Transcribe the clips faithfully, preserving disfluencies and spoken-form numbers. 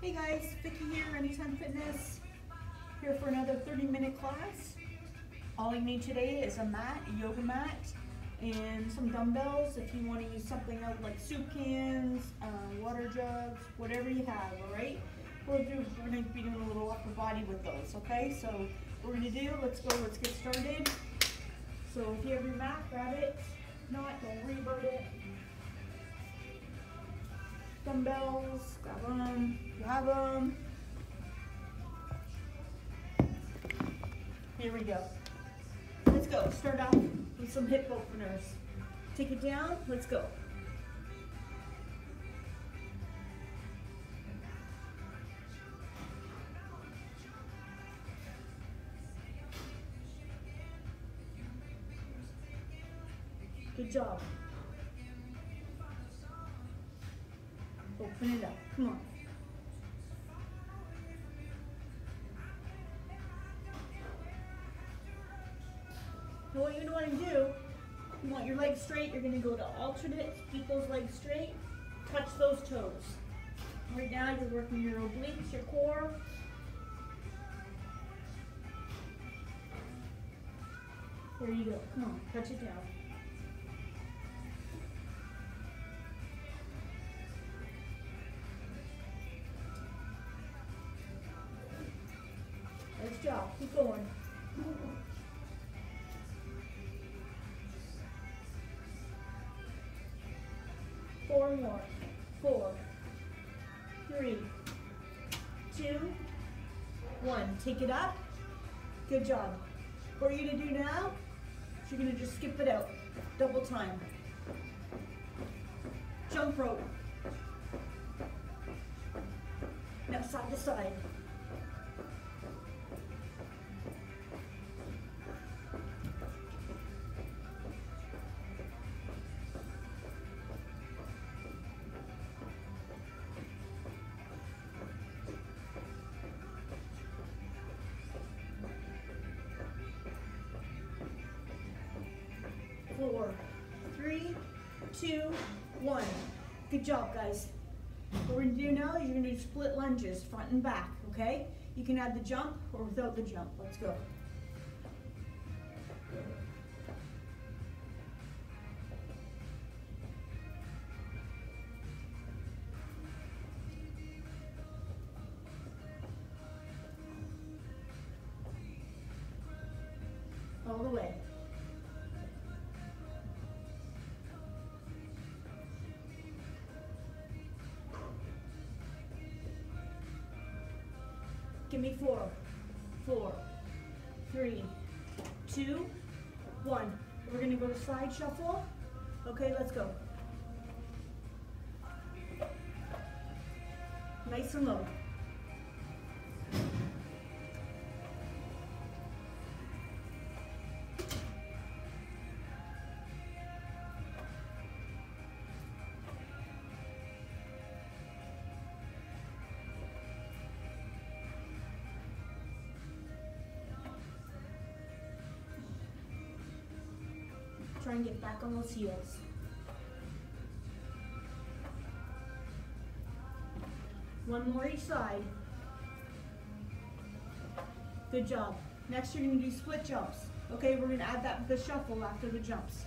Hey guys, Vicky here, Anytime Fitness, here for another thirty minute class. All you need today is a mat, a yoga mat, and some dumbbells if you want to use something else like soup cans, uh, water jugs, whatever you have, alright? We'll do, we're going to be doing a little upper body with those, okay? So what we're going to do, let's go, let's get started. So if you have your mat, grab it. If not, don't worry about it. Dumbbells, grab them, you have them. Here we go. Let's go. Start off with some hip openers. Take it down, let's go. Good job. Open it up, come on. Now what you want to do, you want your legs straight, you're going to go to alternates, keep those legs straight, touch those toes. Right now you're working your obliques, your core. There you go, come on, touch it down. Nice job, keep going. Four more. Four, three, two, one. Take it up. Good job. What you're going to do now is you're going to just skip it out. Double time. Jump rope. Now side to side. Four, three, two, one. Good job, guys. What we're going to do now is you're going to do split lunges, front and back, okay? You can add the jump or without the jump. Let's go. All the way. Give me four, four, three, two, one. We're gonna go to side shuffle. Okay, let's go. Nice and low. Try and get back on those heels. One more each side. Good job. Next you're going to do split jumps. Okay, we're going to add that with the shuffle after the jumps.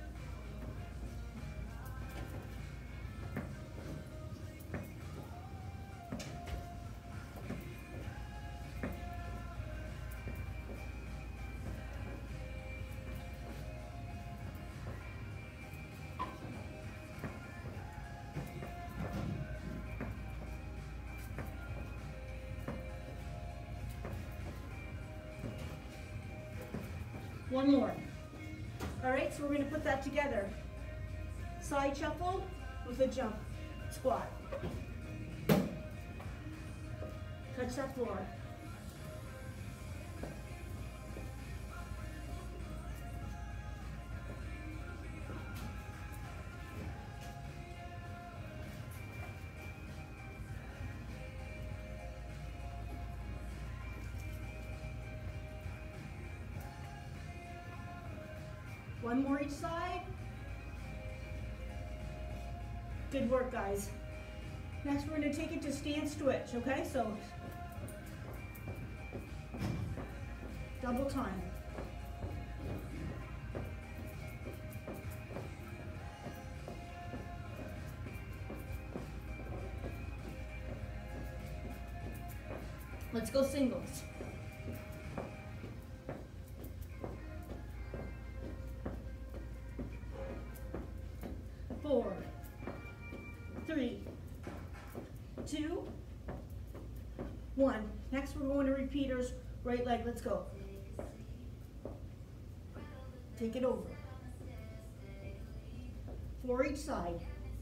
One more. All right, so we're going to put that together. Side shuffle with a jump. Squat. Touch that floor. One more each side. Good work, guys. Next, we're going to take it to stand switch, okay? So, double time. Let's go singles. Four, three, two, one. Next, we're going to repeaters, right leg. Let's go. Take it over. Four each side.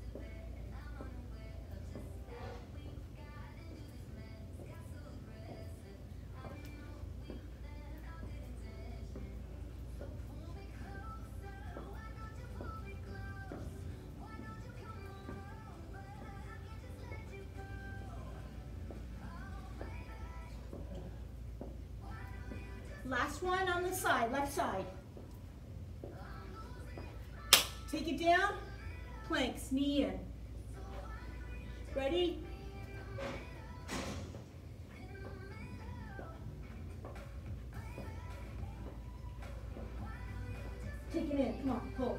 Last one on the side, left side. Take it down, planks, knee in. Ready? Take it in, come on, pull.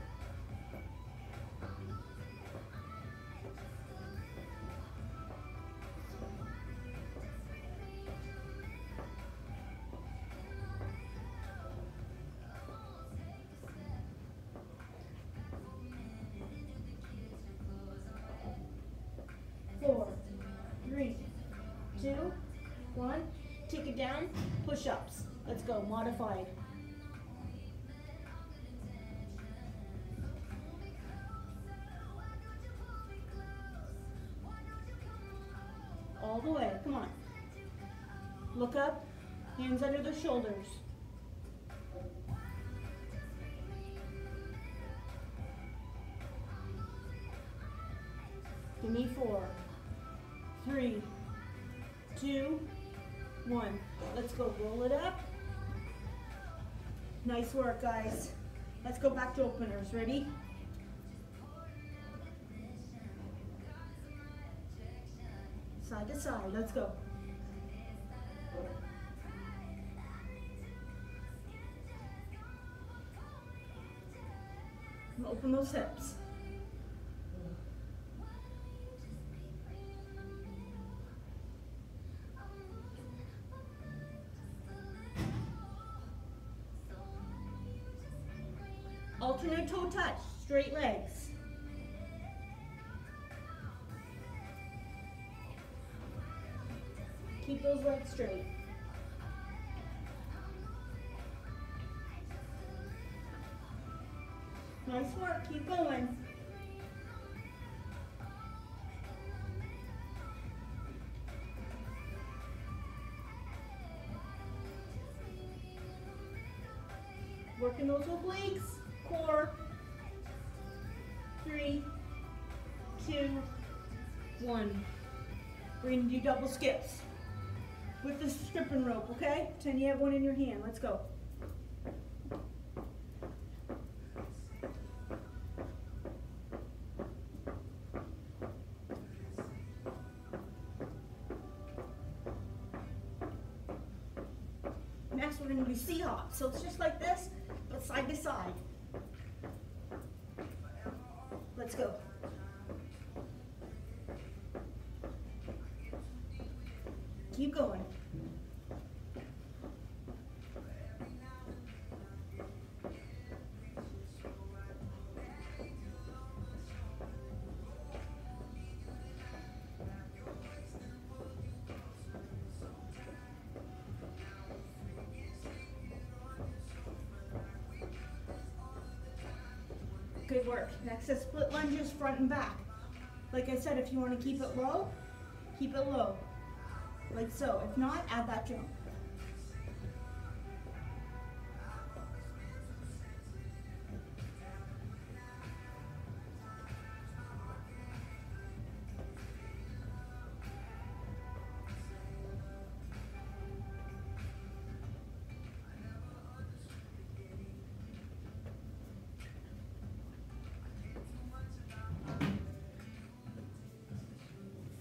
Four, three, two, one. Take it down, push-ups. Let's go, modified. All the way, come on. Look up, hands under the shoulders. Give me four. Three, two, one. Let's go, roll it up. Nice work, guys. Let's go back to openers, ready? Side to side, let's go. Open those hips. Alternate toe touch, straight legs. Keep those legs straight. Nice work, keep going. Working those obliques. Core, three, two, one. We're gonna do double skips with the stripping rope, okay? Pretend you have one in your hand, let's go. Next, we're gonna do sea hops. So it's just like this, but side to side. Let's go. Keep going. Good work. Next is split lunges, front and back. Like I said, if you want to keep it low, keep it low. Like so. If not, add that jump.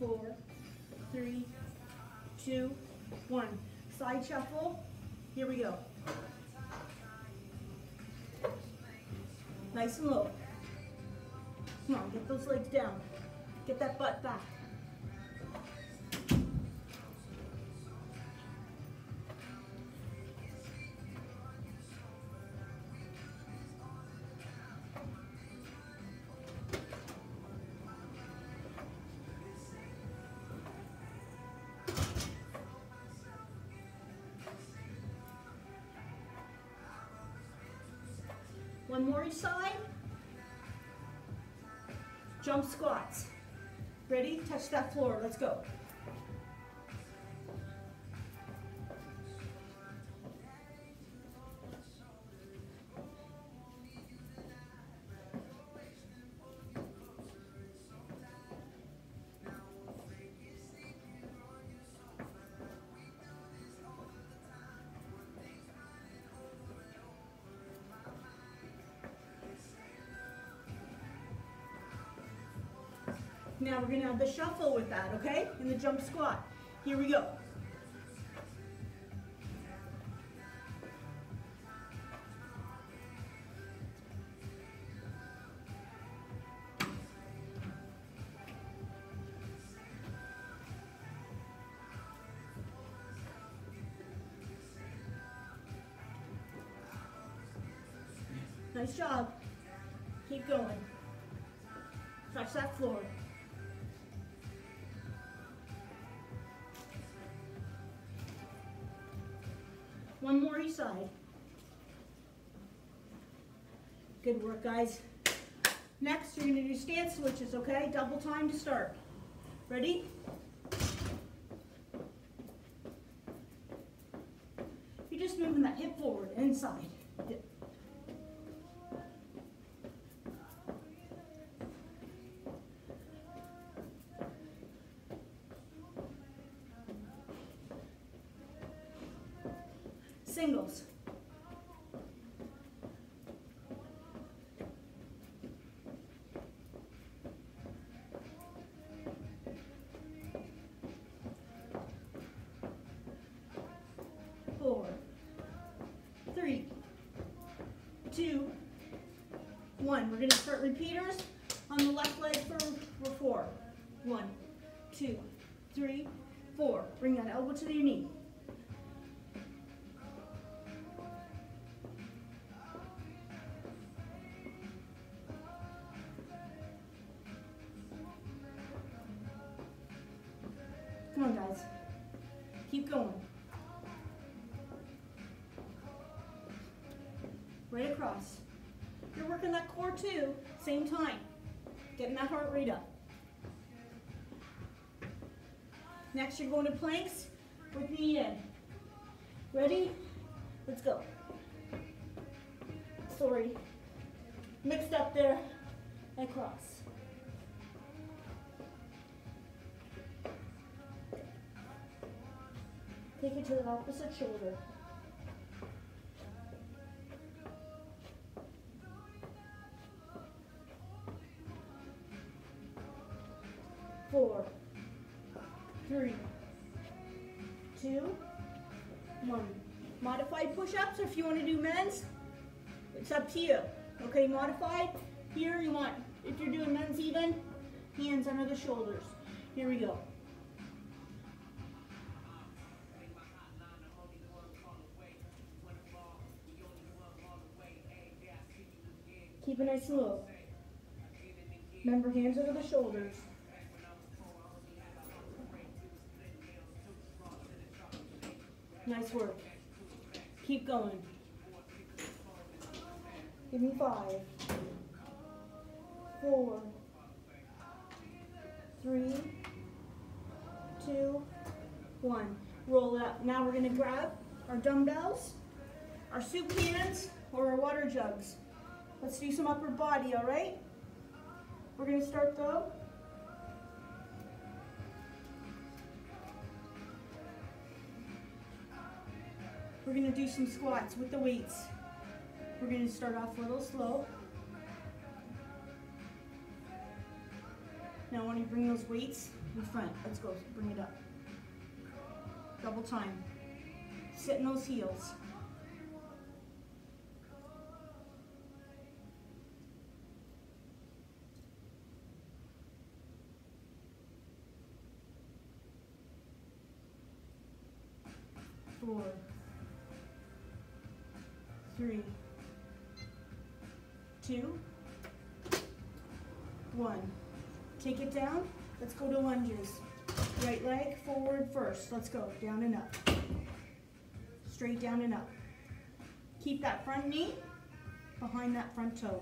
four, three, two, one. Side shuffle. Here we go. Nice and low. Come on, get those legs down. Get that butt back. One more each side. Jump squats. Ready? Touch that floor. Let's go. Now we're going to have the shuffle with that, okay? In the jump squat. Here we go. Nice job. Keep going. Touch that floor. One more each side. Good work, guys. Next, you're going to do stance switches, okay? Double time to start. Ready? You're just moving that hip forward, inside. Dip. Singles. Four, three, two, one. We're going to start repeaters on the left leg for, for four. One, two, three, four. Bring that elbow to your knee. Come on, guys. Keep going. Right across. You're working that core too, same time. Getting that heart rate up. Next, you're going to planks with knee in. Ready? Let's go. Sorry. Mixed up there. And cross. Take it to the opposite shoulder. Four, three, two, one. Modified push-ups, or if you want to do men's, it's up to you. Okay, modified. Here you want, if you're doing men's even, hands under the shoulders. Here we go. Keep it nice and low. Remember, hands over the shoulders. Nice work. Keep going. Give me five, four, three, two, one. Roll it up. Now we're going to grab our dumbbells, our soup cans, or our water jugs. Let's do some upper body, all right? We're going to start though. We're going to do some squats with the weights. We're going to start off a little slow. Now I want you to bring those weights with front. Let's go, bring it up. Double time. Sit in those heels. Four, three, two, one. Take it down. Let's go to lunges. Right leg forward first. Let's go. Down and up. Straight down and up. Keep that front knee behind that front toe.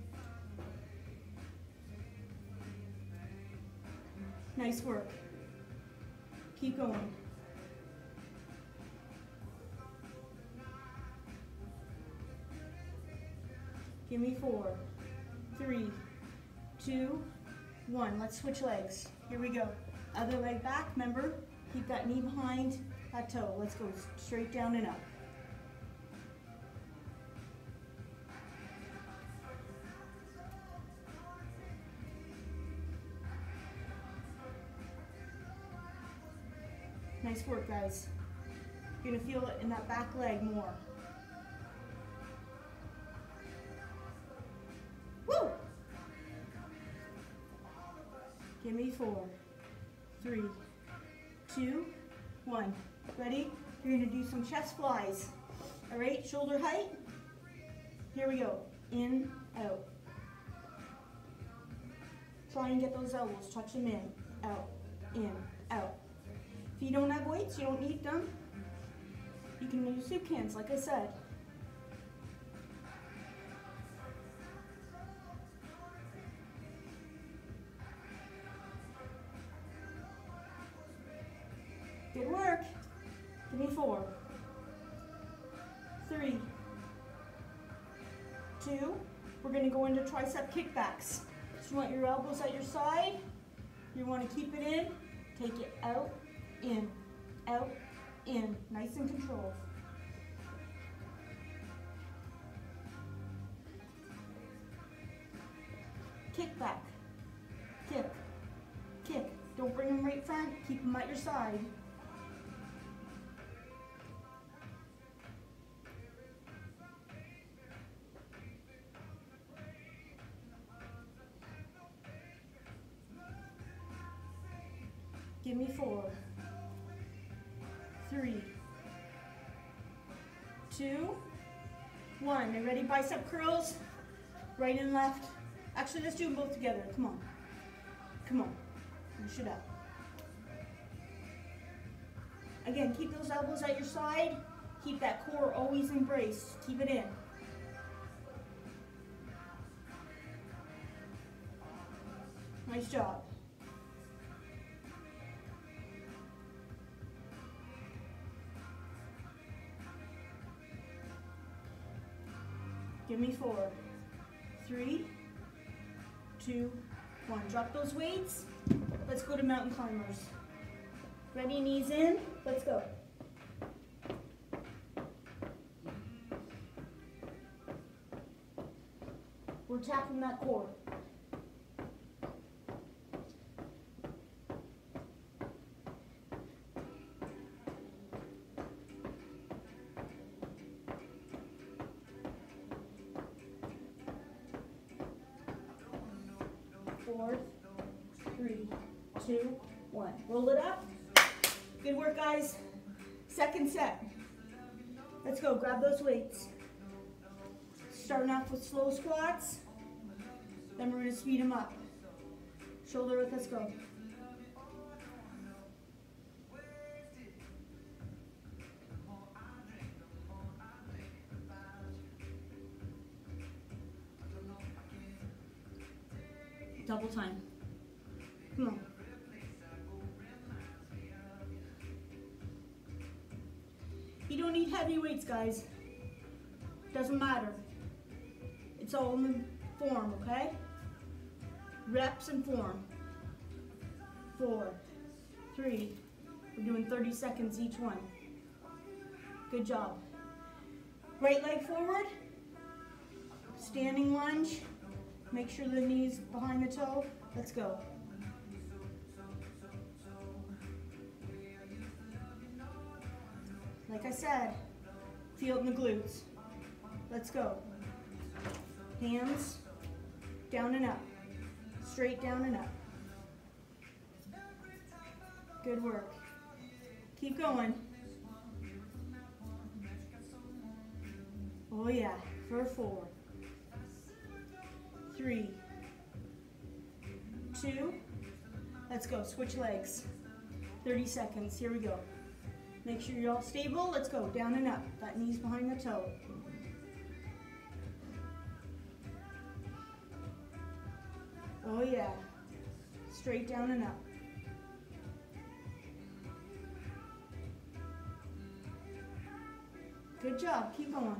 Nice work. Keep going. Give me four, three, two, one. Let's switch legs. Here we go. Other leg back, remember, keep that knee behind that toe. Let's go straight down and up. Nice work, guys. You're gonna feel it in that back leg more. Woo! Give me four, three, two, one. Ready? You're gonna do some chest flies. All right, shoulder height. Here we go. In, out. Try and get those elbows, touch them in, out, in, out. If you don't have weights, you don't need them. You can use soup cans, like I said. Good work. Give me four, three, two. We're gonna go into tricep kickbacks. So you want your elbows at your side. You want to keep it in. Take it out, in, out, in. Nice and controlled. Kick back. Kick. Kick. Don't bring them right front. Keep them at your side. Give me four, three, two, one. Are you ready? Bicep curls, right and left. Actually, let's do them both together. Come on. Come on. Push it up. Again, keep those elbows at your side. Keep that core always embraced. Keep it in. Nice job. Give me four, three, two, one. Drop those weights. Let's go to mountain climbers. Ready, knees in. Let's go. We're tapping that core. Four, three, two, one. Roll it up. Good work, guys. Second set. Let's go. Grab those weights. Starting off with slow squats. Then we're going to speed them up. Shoulder width. Let's go. Double time. Come on. You don't need heavy weights, guys. Doesn't matter. It's all in form, okay? Reps and form. Four, three. We're doing thirty seconds each one. Good job. Right leg forward. Standing lunge. Make sure the knee's behind the toe. Let's go. Like I said, feel it in the glutes. Let's go. Hands down and up. Straight down and up. Good work. Keep going. Oh yeah, for four, three, two, let's go, switch legs, thirty seconds, here we go. Make sure you're all stable, let's go, down and up, that knee's behind the toe. Oh yeah, straight down and up. Good job, keep going.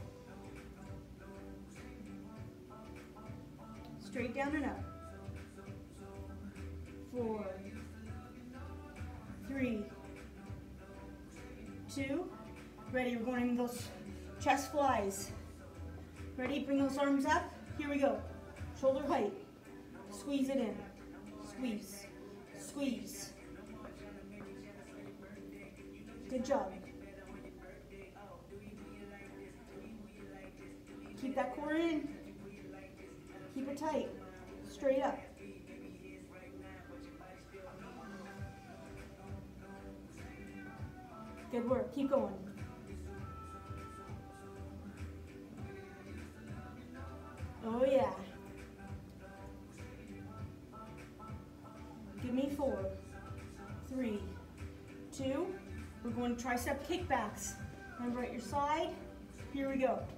Straight down and up. Four, three, two, ready, we're going into those chest flies. Ready, bring those arms up, here we go. Shoulder height, squeeze it in, squeeze, squeeze. Good job. Keep that core in. Keep it tight. Straight up. Good work. Keep going. Oh yeah. Give me four, three, two. We're going to tricep kickbacks. Remember at your side. Here we go.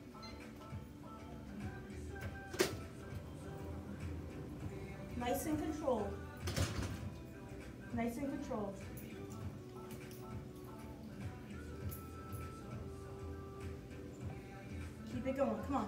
Nice and controlled. Nice and controlled. Keep it going, come on.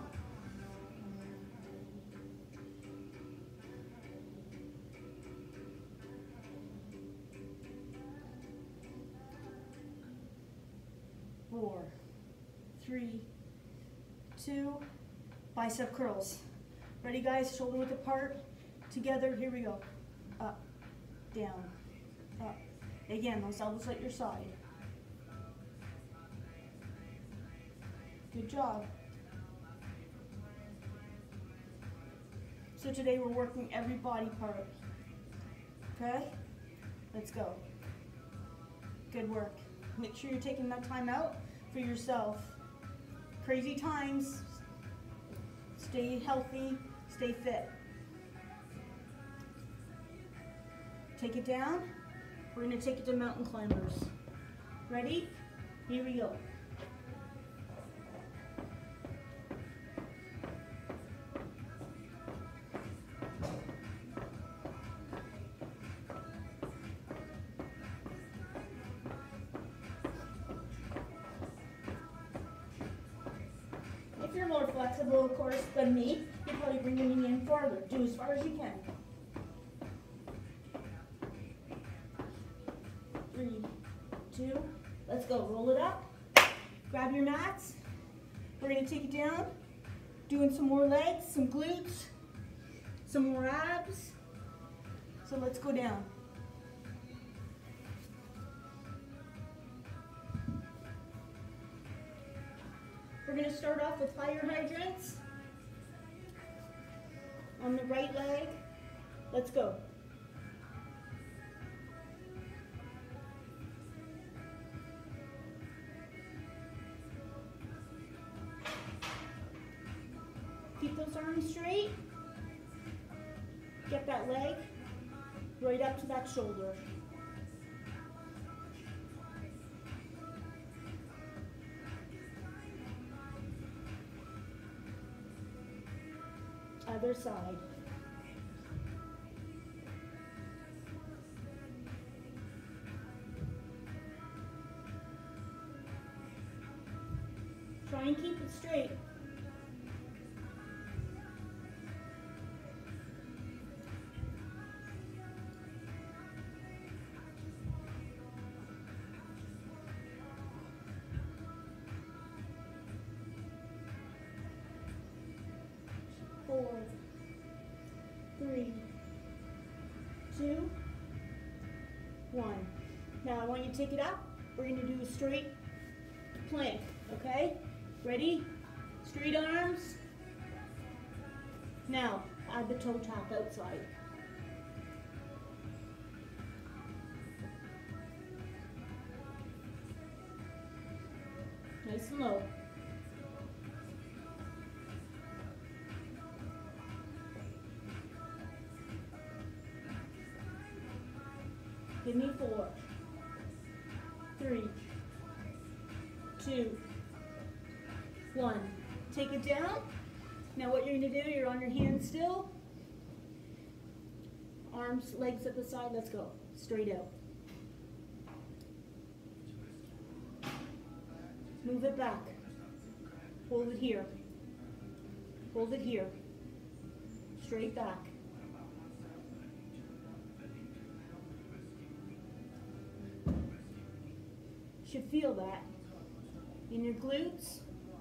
Four, three, two, bicep curls. Ready guys, shoulder width apart. Together, here we go. Up, down, up. Again, those elbows at your side. Good job. So today we're working every body part. Okay? Let's go. Good work. Make sure you're taking that time out for yourself. Crazy times. Stay healthy, stay fit. Take it down. We're going to take it to mountain climbers. Ready? Here we go. If you're more flexible, of course, than me, you probably bring your knee in farther. Do as far as you can. Three, two, let's go. Roll it up. Grab your mats. We're going to take it down. Doing some more legs, some glutes, some more abs. So let's go down. We're going to start off with fire hydrants. On the right leg. Let's go. Keep those arms straight. Get that leg right up to that shoulder. Other side. Try and keep it straight. Four, three, two, one. Now I want you to take it up. We're going to do a straight plank, okay? Ready? Straight arms. Now, add the toe tap outside. Nice and low. Give me four, three, two, one. Take it down. Now what you're going to do, you're on your hands still. Arms, legs at the side. Let's go. Straight out. Move it back. Hold it here. Hold it here. Straight back. Should feel that in your glutes.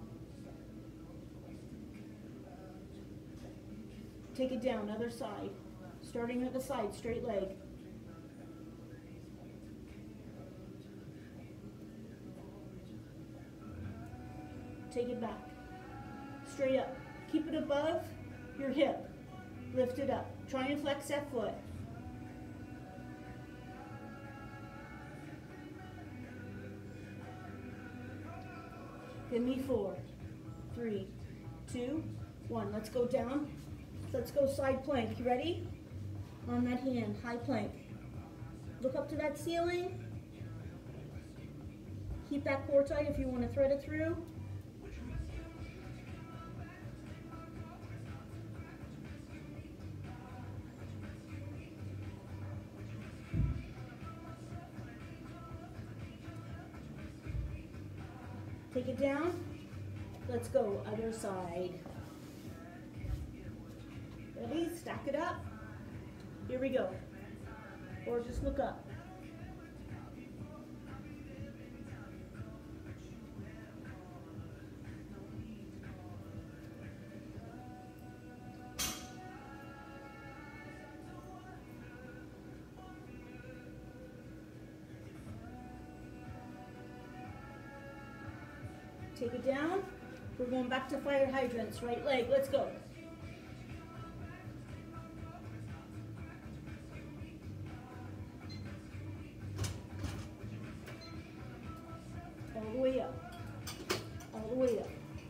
Take it down, other side. Starting at the side, straight leg. Take it back. Straight up. Keep it above your hip. Lift it up. Try and flex that foot. Give me four, three, two, one. Let's go down. Let's go side plank. You ready? On that hand, high plank. Look up to that ceiling. Keep that core tight if you want to thread it through. Take it down. Let's go other side. Ready? Stack it up. Here we go. Or just look up. Take it down. We're going back to fire hydrants. Right leg. Let's go. All the way up. All the way up.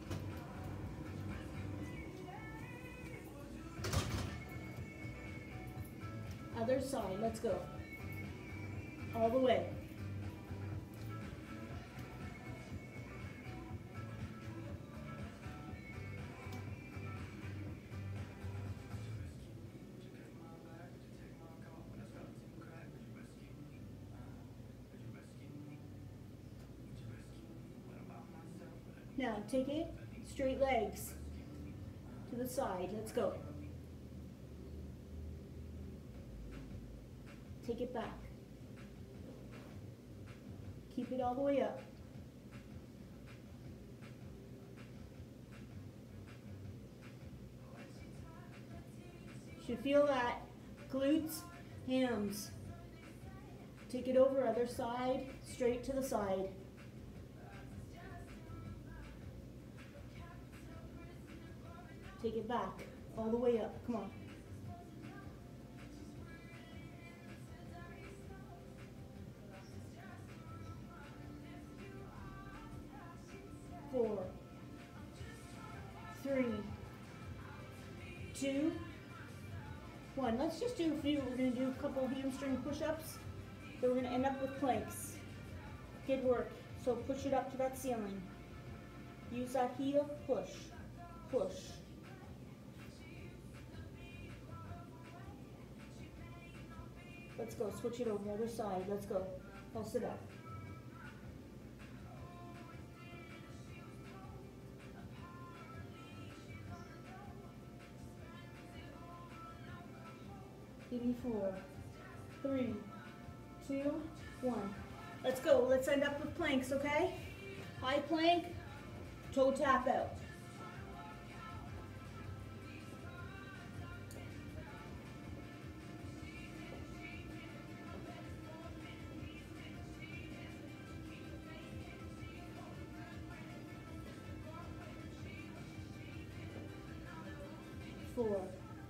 Other side. Let's go. All the way. Now take it, straight legs to the side. Let's go. Take it back. Keep it all the way up. Should feel that. Glutes, hams. Take it over, other side, straight to the side. Take it back, all the way up. Come on. Four, three, two, one. Let's just do a few. We're going to do a couple hamstring push-ups. Then we're going to end up with planks. Good work. So push it up to that ceiling. Use that heel. Push. Push. Let's go. Switch it over the other side. Let's go. Pulse it up. Give me four, three, two, one. Let's go. Let's end up with planks, okay? High plank, toe tap out. four,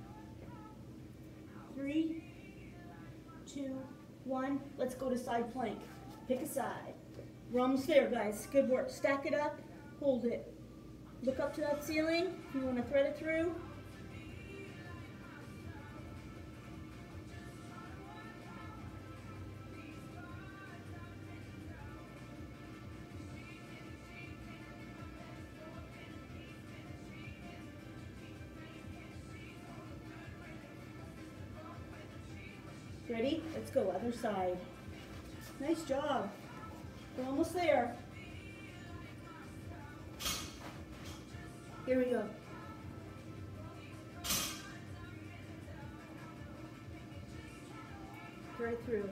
three, two, one. Let's go to side plank. Pick a side. We're almost there, guys. Good work. Stack it up. Hold it. Look up to that ceiling. If you want to thread it through. Ready? Let's go, other side. Nice job. We're almost there. Here we go. Right through.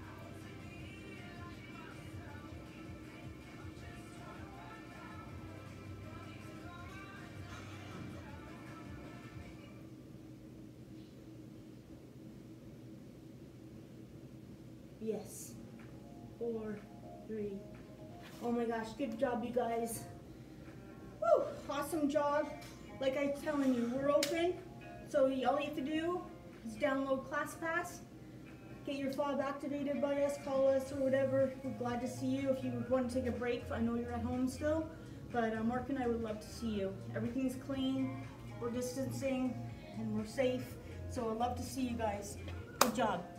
Yes. Four, three. Oh my gosh, good job, you guys. Woo, awesome job. Like I'm telling you, we're open. So all you have to do is download ClassPass, get your fob activated by us, call us or whatever. We're glad to see you. If you want to take a break, I know you're at home still, but uh, Mark and I would love to see you. Everything's clean, we're distancing, and we're safe. So I'd love to see you guys. Good job.